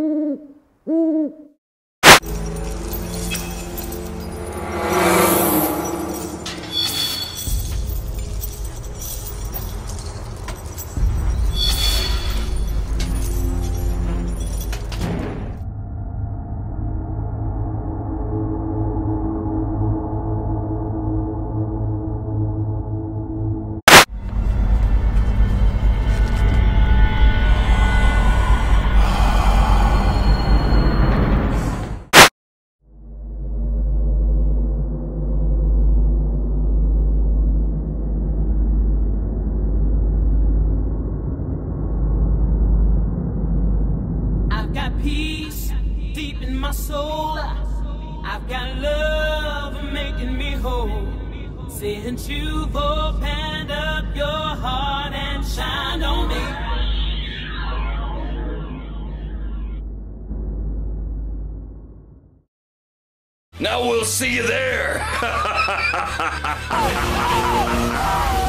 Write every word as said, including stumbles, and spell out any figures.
Peace deep in my soul. I've got love making me whole. Since you've opened up your heart and shined on me. Now we'll see you there.